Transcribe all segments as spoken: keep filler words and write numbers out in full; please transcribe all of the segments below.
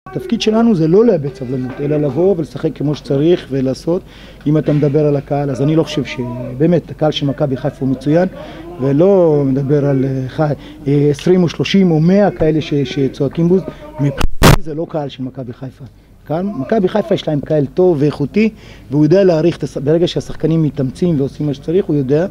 התפקיד שלנו זה לא לאבד סבלנות, אלא לבוא ולשחק כמו שצריך ולעשות. אם אתה מדבר על הקהל, אז אני לא חושב שבאמת הקהל של מכבי חיפה הוא מצוין, ולא מדבר על עשרים או שלושים או מאה כאלה שצועקים בוז. מבחינתי זה לא קהל של מכבי חיפה. מכבי חיפה יש להם קהל טוב ואיכותי, והוא יודע להעריך, ברגע שהשחקנים מתאמצים ועושים מה שצריך, הוא יודע,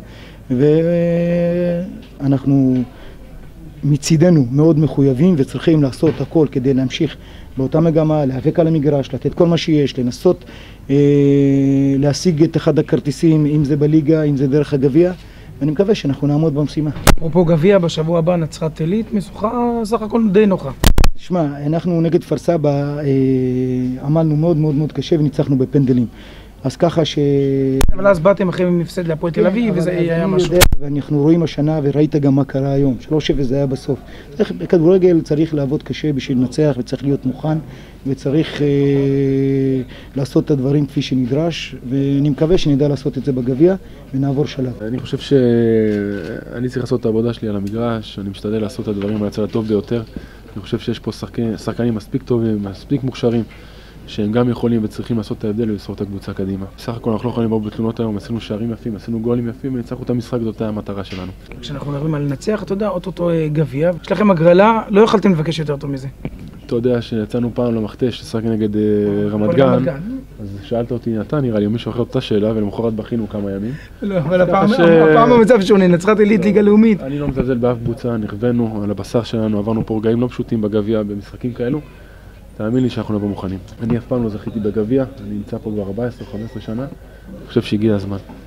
ואנחנו מצידנו מאוד מחויבים וצריכים לעשות הכל כדי להמשיך באותה מגמה, להיאבק על המגרש, לתת כל מה שיש, לנסות אה, להשיג את אחד הכרטיסים, אם זה בליגה, אם זה דרך הגביע, ואני מקווה שאנחנו נעמוד במשימה. אפרופו גביע, בשבוע הבא נצרת עילית, משוכה סך הכל די נוחה. תשמע, אנחנו נגד כפר סבא אה, עמלנו מאוד מאוד מאוד קשה וניצחנו בפנדלים. אז ככה ש... אבל אז באתם אחרי מפסד להפועל תל אביב, וזה היה משהו. ואנחנו רואים השנה, וראית גם מה קרה היום, שלוש אפס זה היה בסוף. בכדורגל צריך לעבוד קשה בשביל לנצח, וצריך להיות מוכן, וצריך אה, לעשות את הדברים כפי שנדרש, ואני מקווה שנדע לעשות את זה בגביע, ונעבור שלב. אני חושב שאני צריך לעשות את העבודה שלי על המגרש, אני משתדל לעשות את הדברים על הצד הטוב ביותר. אני חושב שיש פה שחקנים, שחקנים מספיק טובים, מספיק מוכשרים, שהם גם יכולים וצריכים לעשות את ההבדל ולסור את הקבוצה קדימה. בסך הכל אנחנו לא יכולים לבוא בתלונות היום, עשינו שערים יפים, עשינו גולים יפים וניצחנו את המשחק, זאת המטרה שלנו. כשאנחנו מדברים על לנצח, אתה יודע, אותו גביע, יש לכם הגרלה, לא יכולתם לבקש יותר טוב מזה. אתה יודע שיצאנו פעם למכתש, לשחק נגד רמת גן, אז שאלת אותי, אתה נראה לי, מישהו אחר אותה שאלה, ולמחרת בכינו כמה ימים. לא, אבל הפעם המצב שונה, נצרת עילית ליגה לאומית. אני לא מזלזל באף קבוצה, נכוונו על הבשר שלנו, עברנו פה רגעים לא פשוטים בגביע במשחקים כאלו. תאמין לי שאנחנו נבוא מוכנים. אני אף פעם לא זכיתי בגביע, אני נמצא פה כבר ארבע עשרה חמש עשרה שנה, אני חושב שהגיע הזמן.